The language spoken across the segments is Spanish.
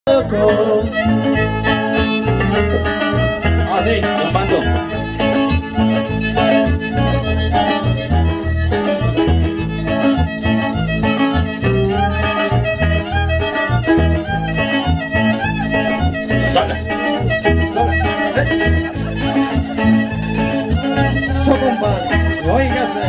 loco. Ah, sí, bombando. Sola. Sola. Compadre, óigase.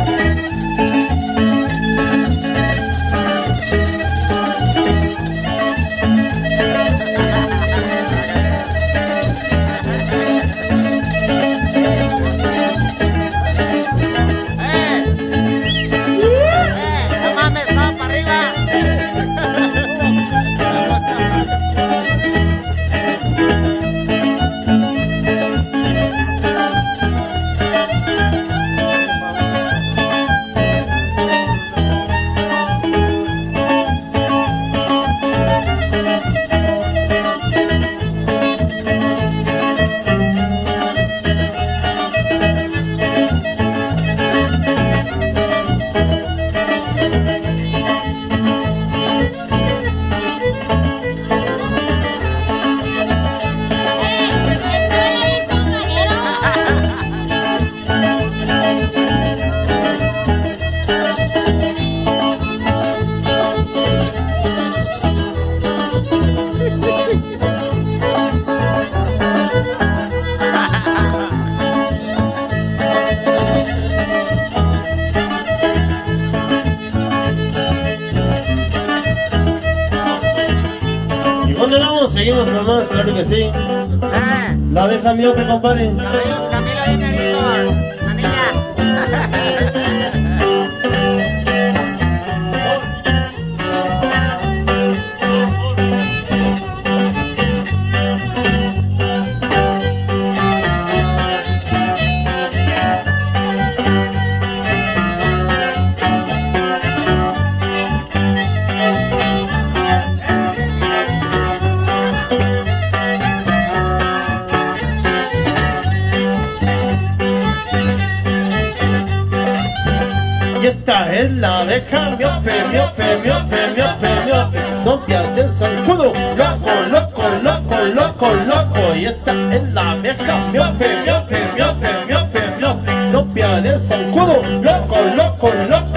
¿Dónde vamos? Seguimos con más, claro que sí. La abeja miope, compadre. Camilo viene la niña. Y esta es la abeja miope, miope, miope, miope, miope, novia del zancudo, loco, loco, loco, loco, loco. Y esta es la abeja miope, miope, miope, miope, miope, novia del zancudo, loco, loco, loco.